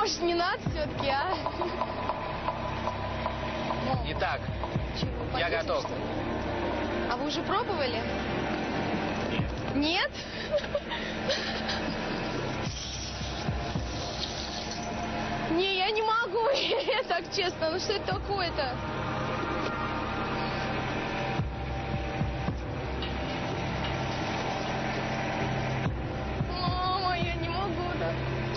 может, не надо все-таки, а? Итак, Чего, я поедем, готов. что ли? А вы уже пробовали? Нет? Не, я не могу, так честно. Ну что это такое-то? Мама, я не могу, да.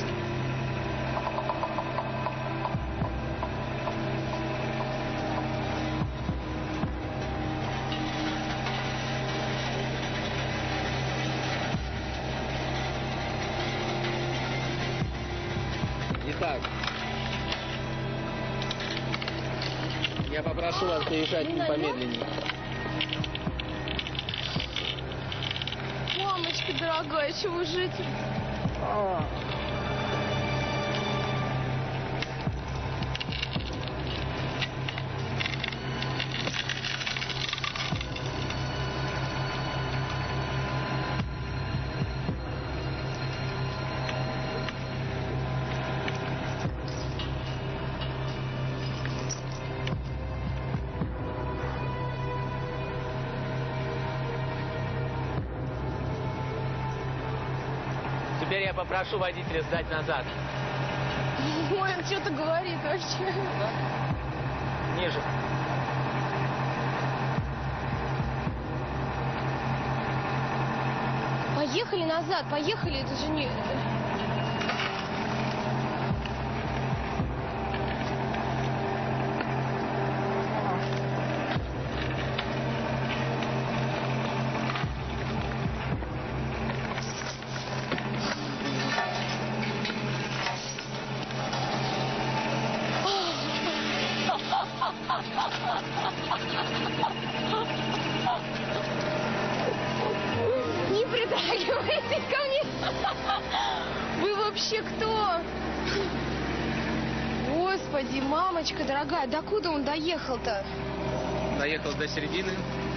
Итак, я попрошу вас приезжать помедленнее. Мамочка дорогая, чего вы жить? Теперь я попрошу водителя сдать назад. Ой, он что-то говорит вообще. Ниже. Поехали назад, поехали, это же не... Не притрагивайтесь ко мне. Вы вообще кто? Господи, мамочка дорогая, докуда он доехал-то? Доехал до середины.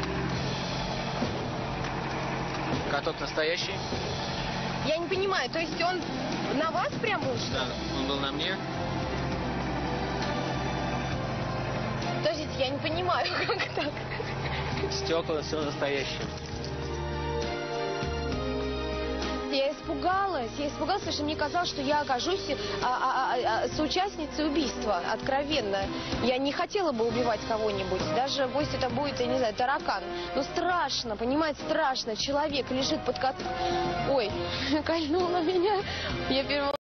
Каток настоящий. Я не понимаю, то есть он на вас прям был, что ли? Да, он был на мне. Подождите, я не понимаю, как так? Стекла, все настоящее. Я испугалась, потому что мне казалось, что я окажусь соучастницей убийства, откровенно. Я не хотела бы убивать кого-нибудь, даже пусть это будет, я не знаю, таракан. Но страшно, понимаете, страшно. Человек лежит под Ой, кольнула меня. Я первый